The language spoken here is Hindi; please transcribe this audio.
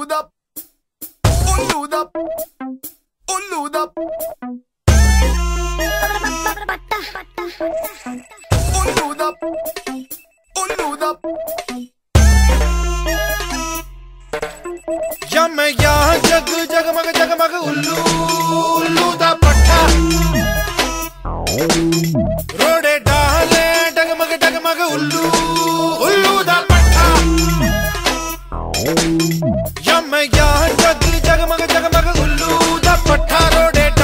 da, ullu da, ullu da, ullu da, ullu da। या मैं यहाँ जग जगमग जगमग उल्लू उल्लू दा पट्टा, रोड़े डाले डगमग डगमग उल्लू उल्लू दा पट्टा। या मैं यहाँ जग जगमग जगमग उल्लू दा पट्टा, रोड़े